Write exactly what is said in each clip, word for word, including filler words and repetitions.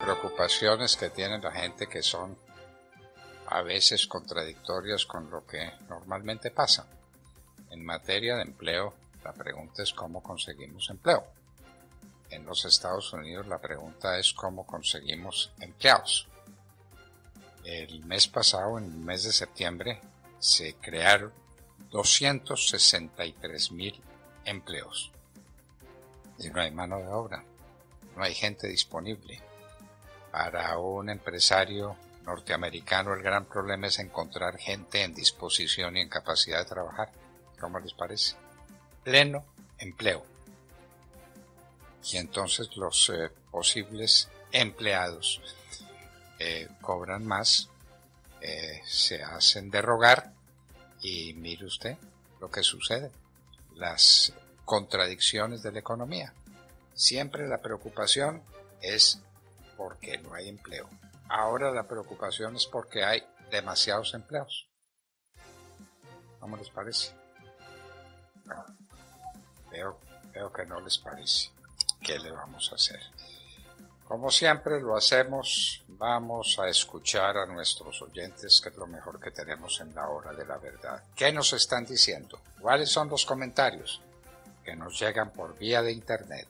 preocupaciones que tiene la gente que son a veces contradictorias con lo que normalmente pasa. En materia de empleo, la pregunta es cómo conseguimos empleo. En los Estados Unidos la pregunta es cómo conseguimos empleados. El mes pasado, en el mes de septiembre, se crearon doscientos sesenta y tres mil empleos. Y no hay mano de obra, no hay gente disponible. Para un empresario norteamericano el gran problema es encontrar gente en disposición y en capacidad de trabajar. ¿Cómo les parece? Pleno empleo. Y entonces los eh, posibles empleados eh, cobran más, eh, se hacen de rogar y mire usted lo que sucede. Las contradicciones de la economía. Siempre la preocupación es porque no hay empleo. Ahora la preocupación es porque hay demasiados empleos. ¿Cómo les parece? Bueno, veo, veo que no les parece. ¿Qué le vamos a hacer? Como siempre lo hacemos, vamos a escuchar a nuestros oyentes, que es lo mejor que tenemos en la hora de la verdad. ¿Qué nos están diciendo? ¿Cuáles son los comentarios que nos llegan por vía de internet?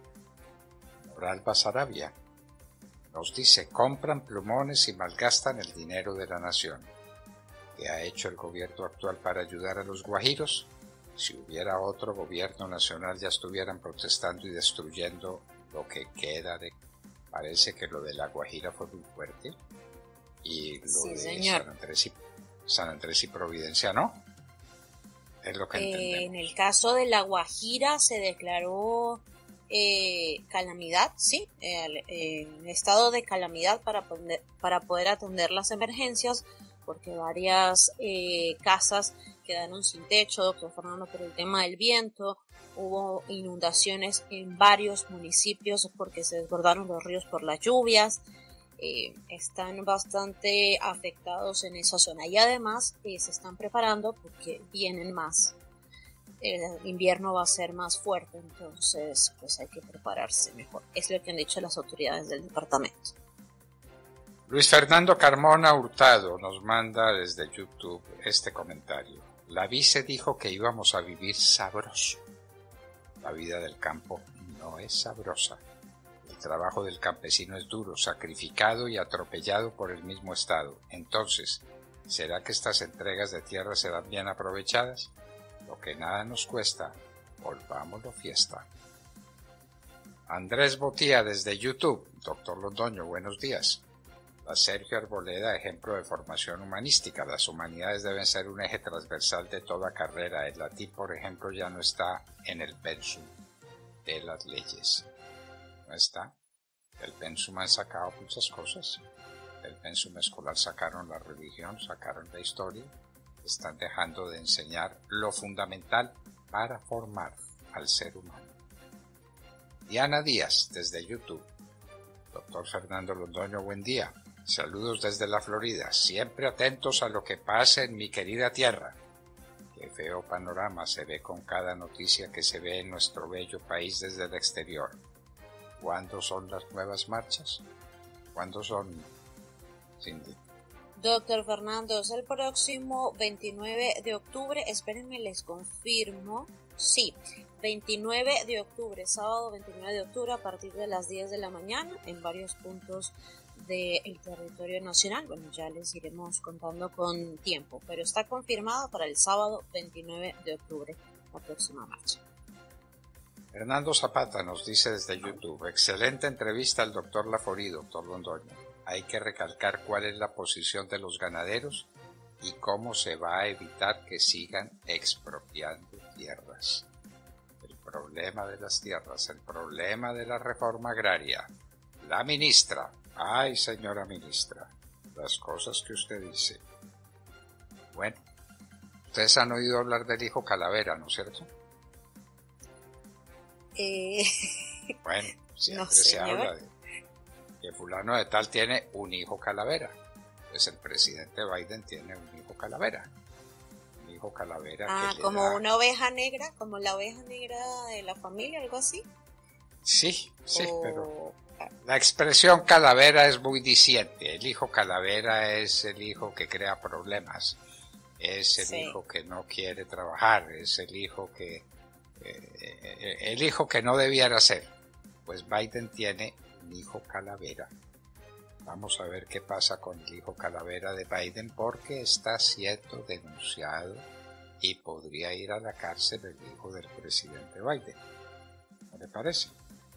Moralba Sarabia nos dice: compran plumones y malgastan el dinero de la nación. ¿Qué ha hecho el gobierno actual para ayudar a los guajiros? Si hubiera otro gobierno nacional ya estuvieran protestando y destruyendo lo que queda de... Parece que lo de la Guajira fue muy fuerte. Y lo sí, de señor. San Andrés y, San Andrés y Providencia, ¿no? Es lo que Eh, entendemos. en el caso de la Guajira se declaró eh, calamidad, sí, eh, eh, estado de calamidad para poder, para poder atender las emergencias, porque varias eh, casas quedaron sin techo, doctor Fernando, por el tema del viento. Hubo inundaciones en varios municipios porque se desbordaron los ríos por las lluvias. Eh, están bastante afectados en esa zona y además eh, se están preparando porque vienen más. El invierno va a ser más fuerte, entonces pues hay que prepararse mejor. Es lo que han dicho las autoridades del departamento. Luis Fernando Carmona Hurtado nos manda desde YouTube este comentario. La vice dijo que íbamos a vivir sabroso. La vida del campo no es sabrosa. El trabajo del campesino es duro, sacrificado y atropellado por el mismo Estado. Entonces, ¿será que estas entregas de tierra serán bien aprovechadas? Lo que nada nos cuesta, volvámoslo fiesta. Andrés Botía desde YouTube. Doctor Londoño, buenos días. La Sergio Arboleda, ejemplo de formación humanística. Las humanidades deben ser un eje transversal de toda carrera. El latín, por ejemplo, ya no está en el pensum de las leyes. No está. El pensum han sacado muchas cosas. Del pensum escolar sacaron la religión, sacaron la historia. Están dejando de enseñar lo fundamental para formar al ser humano. Diana Díaz, desde YouTube. Doctor Fernando Londoño, buen día. Saludos desde la Florida, siempre atentos a lo que pase en mi querida tierra. Qué feo panorama se ve con cada noticia que se ve en nuestro bello país desde el exterior. ¿Cuándo son las nuevas marchas? ¿Cuándo son, Cindy? Doctor Fernando, es el próximo veintinueve de octubre, espérenme, les confirmo, sí, veintinueve de octubre, sábado veintinueve de octubre a partir de las diez de la mañana en varios puntos del territorio nacional. Bueno, ya les iremos contando con tiempo, pero está confirmado para el sábado veintinueve de octubre la próxima marcha. Fernando Zapata nos dice desde YouTube: excelente entrevista al doctor Laforí, doctor Londoño. Hay que recalcar cuál es la posición de los ganaderos y cómo se va a evitar que sigan expropiando tierras. El problema de las tierras, el problema de la reforma agraria. La ministra, ay señora ministra, las cosas que usted dice. Bueno, ustedes han oído hablar del hijo Calavera, ¿no es cierto? Eh... Bueno, siempre no, se habla de que fulano de tal tiene un hijo Calavera. Pues el presidente Biden tiene un hijo Calavera. Un hijo Calavera ah, que le como da... una oveja negra, como la oveja negra de la familia, algo así. Sí, sí, o... pero la expresión calavera es muy diciente. El hijo calavera es el hijo que crea problemas, es el Sí. hijo que no quiere trabajar, es el hijo que eh, el hijo que no debiera ser. Pues Biden tiene un hijo calavera. Vamos a ver qué pasa con el hijo calavera de Biden, porque está siendo denunciado y podría ir a la cárcel el hijo del presidente Biden. ¿No le parece?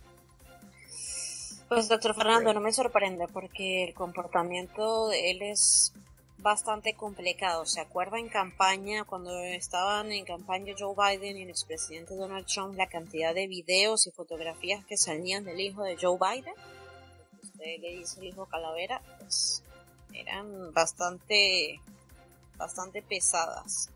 Pues doctor Fernando, Bueno. no me sorprende porque el comportamiento de él es bastante complicado. ¿Se acuerda en campaña, cuando estaban en campaña Joe Biden y el expresidente Donald Trump, la cantidad de videos y fotografías que salían del hijo de Joe Biden? Usted le dice el hijo calavera, pues eran bastante, bastante pesadas.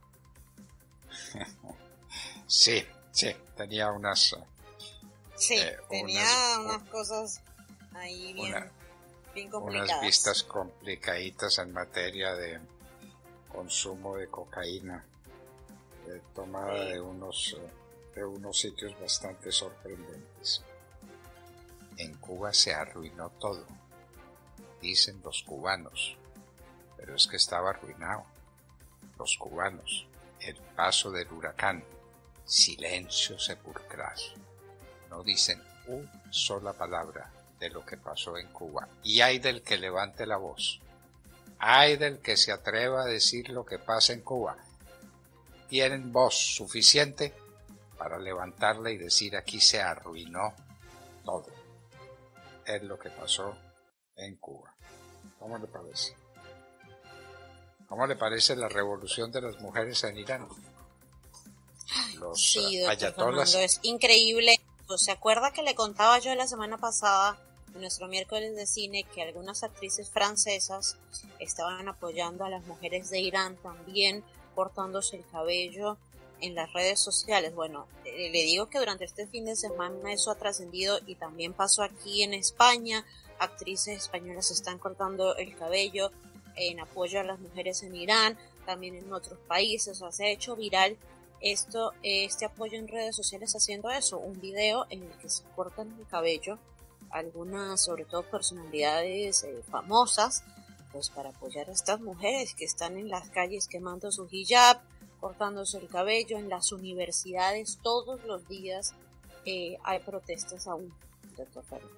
Sí, sí, tenía unas... Sí, eh, tenía unas, unas cosas ahí bien, una, bien complicadas. unas vistas complicaditas en materia de consumo de cocaína, eh, tomada Sí. de unos, de unos sitios bastante sorprendentes. En Cuba se arruinó todo, dicen los cubanos, pero es que estaba arruinado. Los cubanos, el paso del huracán, silencio sepulcral. No dicen una sola palabra de lo que pasó en Cuba. Y hay del que levante la voz. Hay del que se atreva a decir lo que pasa en Cuba. Tienen voz suficiente para levantarla y decir aquí se arruinó todo. Es lo que pasó en Cuba. ¿Cómo le parece? ¿Cómo le parece la revolución de las mujeres en Irán? Los sí, doctor ayatolás. Fernando, es increíble. ¿Se acuerda que le contaba yo la semana pasada, en nuestro miércoles de cine, que algunas actrices francesas estaban apoyando a las mujeres de Irán también, cortándose el cabello en las redes sociales? Bueno, le digo que durante este fin de semana eso ha trascendido y también pasó aquí en España. Actrices españolas están cortando el cabello en apoyo a las mujeres en Irán, también en otros países. O sea, se ha hecho viral esto, este apoyo en redes sociales haciendo eso, un video en el que se cortan el cabello algunas, sobre todo personalidades eh, famosas, pues para apoyar a estas mujeres que están en las calles quemando su hijab, cortándose el cabello. En las universidades todos los días eh, hay protestas aún, doctor Fernando.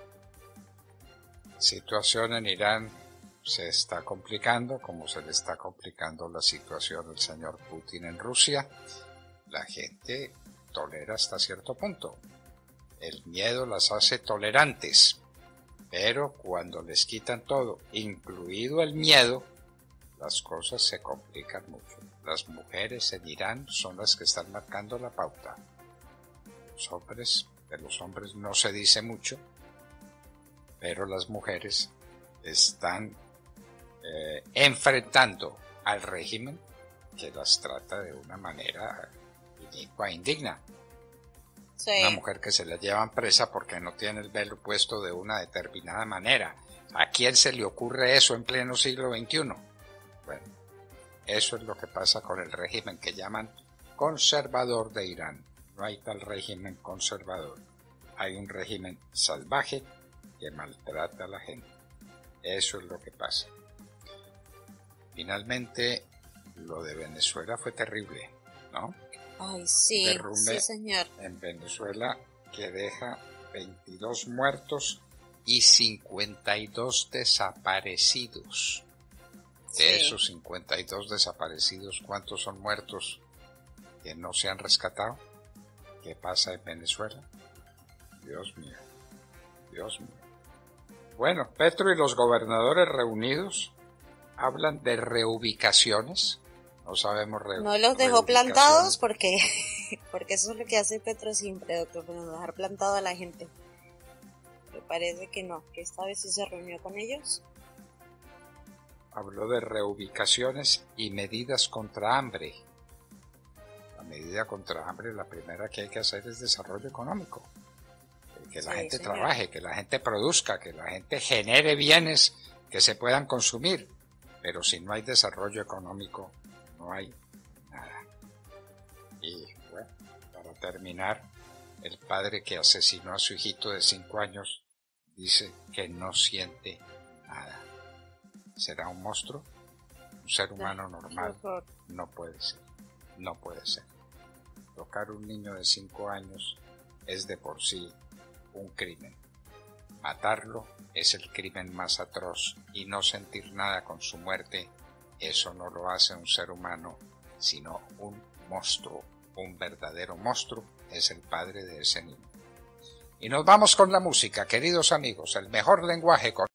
Situación en Irán se está complicando, como se le está complicando la situación al señor Putin en Rusia. La gente tolera hasta cierto punto. El miedo las hace tolerantes, pero cuando les quitan todo, incluido el miedo, las cosas se complican mucho. Las mujeres en Irán son las que están marcando la pauta. Los hombres, de los hombres no se dice mucho, pero las mujeres están eh, enfrentando al régimen que las trata de una manera inicua e indigna. Sí. Una mujer que se la llevan presa porque no tiene el velo puesto de una determinada manera. ¿A quién se le ocurre eso en pleno siglo veintiuno? Bueno, eso es lo que pasa con el régimen que llaman conservador de Irán. No hay tal régimen conservador. Hay un régimen salvaje que maltrata a la gente. Eso es lo que pasa. Finalmente, lo de Venezuela fue terrible, ¿no? Ay, sí, Derrumbe sí, señor. en Venezuela que deja veintidós muertos y cincuenta y dos desaparecidos. De Sí. esos cincuenta y dos desaparecidos, ¿cuántos son muertos que no se han rescatado? ¿Qué pasa en Venezuela? Dios mío, Dios mío. Bueno, Petro y los gobernadores reunidos hablan de reubicaciones. No sabemos re No los dejó plantados porque, porque eso es lo que hace Petro siempre, doctor, pero dejar plantado a la gente. Me parece que no, que esta vez sí se reunió con ellos. Habló de reubicaciones y medidas contra hambre. La medida contra hambre, la primera que hay que hacer es desarrollo económico. Que la Sí, gente señor. trabaje, que la gente produzca, que la gente genere bienes que se puedan consumir. Pero si no hay desarrollo económico, no hay nada. Y bueno, para terminar, El padre que asesinó a su hijito de cinco años dice que no siente nada. ¿Será un monstruo? ¿Un ser humano normal? No puede ser. No puede ser. Tocar a un niño de cinco años es de por sí un crimen. Matarlo es el crimen más atroz y no sentir nada con su muerte, eso no lo hace un ser humano, sino un monstruo. Un verdadero monstruo es el padre de ese niño. Y nos vamos con la música, queridos amigos, el mejor lenguaje con